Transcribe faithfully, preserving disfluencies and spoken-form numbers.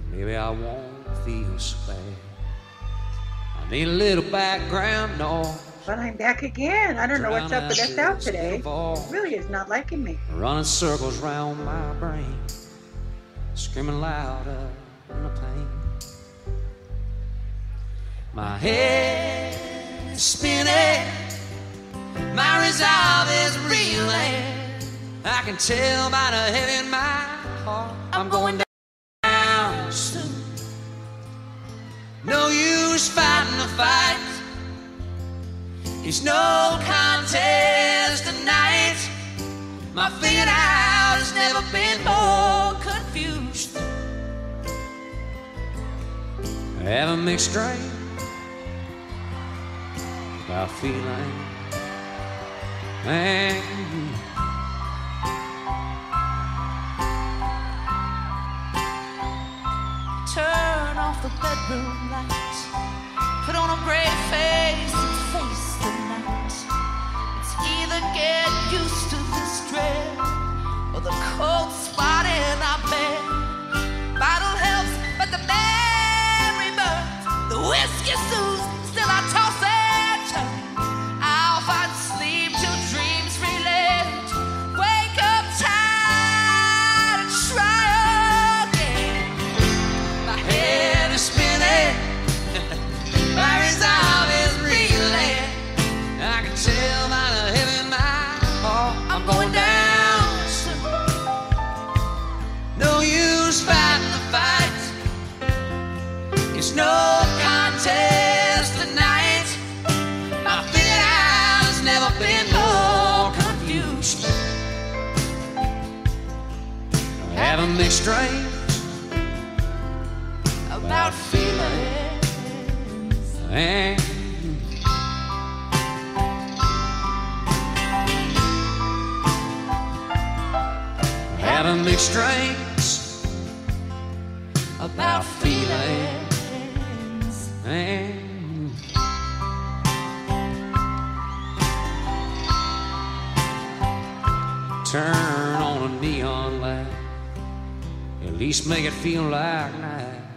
maybe I won't feel so bad. I need a little background noise. But I'm back again. I don't know what's up with S L today. It really is not liking me. Running circles round my brain, screaming louder in the pain. My head is spinning, my resolve is reeling. I can tell by the head in my heart I'm going down soon. No use fighting the fight, it's no contest tonight. My figured out has never been more confused. I have a mixed dream about feeling and you. Turn off the bedroom lights, put on a brave face and face the night. It's either get used to this dread or the cold spot in our bed. Bottle helps, but the memory burns. The whiskey soothes, still I toss and turn. I'll find sleep till dreams relent. Wake up tired and try again. My head is spinning, my resolve is reeling. I can tell by the head in my heart I'm going down soon. No use fighting the fight, it's no contest tonight. My figured out has never been more confused. I have a mixed dreams About feelings. and have a mixed dreams about feelings and turn on a neon light, at least make it feel like night.